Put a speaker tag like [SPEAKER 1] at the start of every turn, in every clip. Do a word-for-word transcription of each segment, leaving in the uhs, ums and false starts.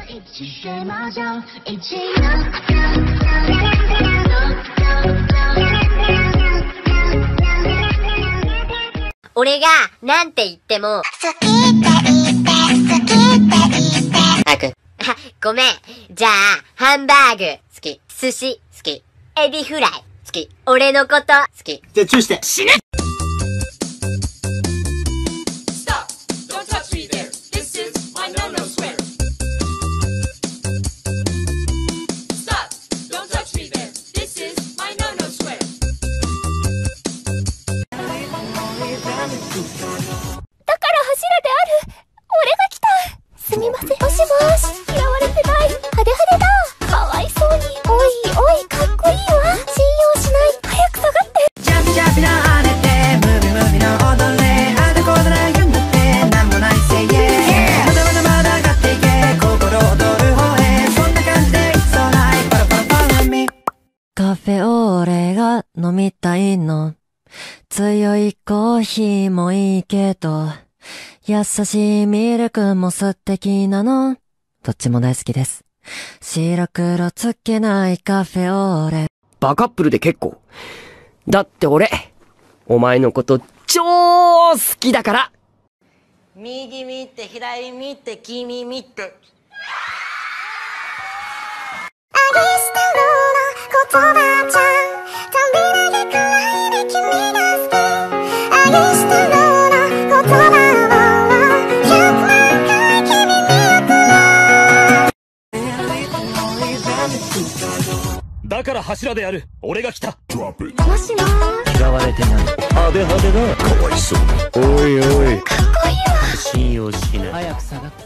[SPEAKER 1] 俺がなんて言っても好きって言って好きって言って早く。あ、ごめん。じゃあハンバーグ好き、寿司好き、エビフライ好き、俺のこと好き。
[SPEAKER 2] じゃあチューして死ね。
[SPEAKER 3] すみません。もしもし、嫌われてない。派手派手だ。かわいそうに。おいおい、かっこいいわ。信用しない。早く下がって。ジャンピジャンピなあれて、ムービームービーの踊れ。あだこだら言うんだって、なんもないせいえ。まだまだまだ上がっていけ。心躍る方へ。そんな感じでいつそうない。パラパラパラミ。カフェオレが飲みたいの。強いコーヒーもいいけど。優しいミルクも素敵なの。どっちも大好きです。白黒つけないカフェオレ。
[SPEAKER 4] バカップルで結構。だって俺、お前のこと超好きだから。
[SPEAKER 5] 右見て左見て君見て。あ
[SPEAKER 3] げしたのな言葉じゃん。飛び投げくらいで君が好き。あげしたのな言葉
[SPEAKER 6] だから柱でやる。俺が来た。
[SPEAKER 3] もしもー
[SPEAKER 4] 嫌われてない。派手派手だ。かわいそう。おいおい。
[SPEAKER 3] かっこいいわ。
[SPEAKER 4] 信用しない。
[SPEAKER 5] 早く下がって。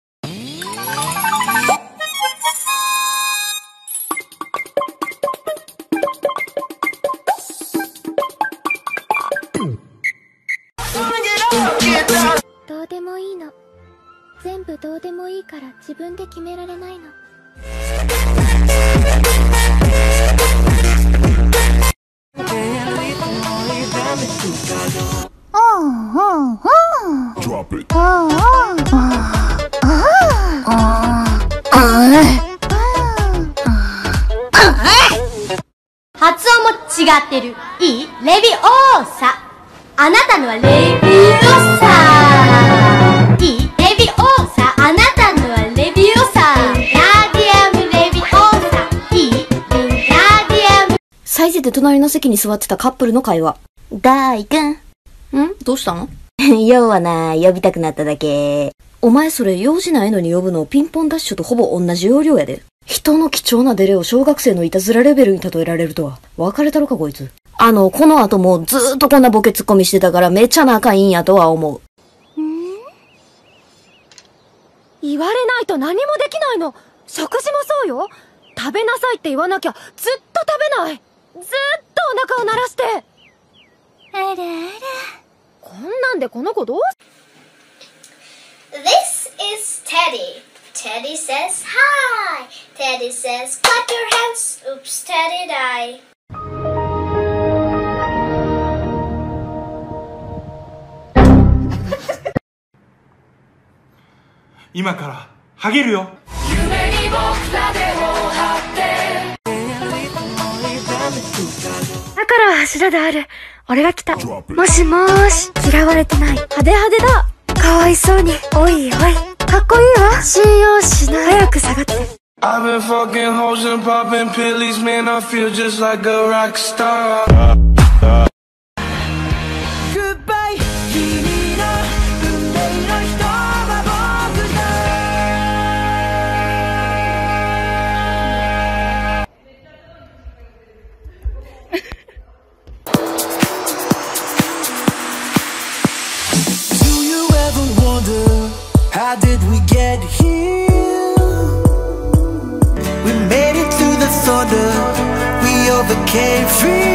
[SPEAKER 3] どうでもいいの。全部どうでもいいから自分で決められないの。
[SPEAKER 1] 発音も違ってる。いい？レビオーサ。あなたのはレビオーサ。いい？レビオーサ。あなたのはレビオーサ。ラディアムレビオーサ。いい？ラディアム。
[SPEAKER 7] サイズで隣の席に座ってたカップルの会話。
[SPEAKER 8] 大くん。ん？
[SPEAKER 7] どうしたの？
[SPEAKER 8] 用はな、呼びたくなっただけ。
[SPEAKER 7] お前それ用事ないのに呼ぶのピンポンダッシュとほぼ同じ要領やで。人の貴重なデレを小学生のいたずらレベルに例えられるとは。別れたろかこいつ。あの、この後もずーっとこんなボケツッコミしてたからめっちゃ仲いいんやとは思う。
[SPEAKER 3] ん？言われないと何もできないの。食事もそうよ。食べなさいって言わなきゃずっと食べない。ずーっとお腹を鳴らして。あらあら。こんなんでこの子どう？
[SPEAKER 9] This is Teddy. Teddy says hi. Teddy says clap your hands. Oops, Teddy die.
[SPEAKER 2] 今からハゲるよ。夢に僕らでを張って。
[SPEAKER 3] だから柱である。俺が来た。もしもーし。嫌われてない。派手派手だ。かわいそうに。おいおい。かっこいいわ。信用しない。早く下がって。
[SPEAKER 10] I've been fucking hoes and popping pillies, man, I feel just like a rock star. Goodbye, 君の運命の人は僕だ。Do you ever wonder how did we get here? We made it through the thunder, we overcame fear.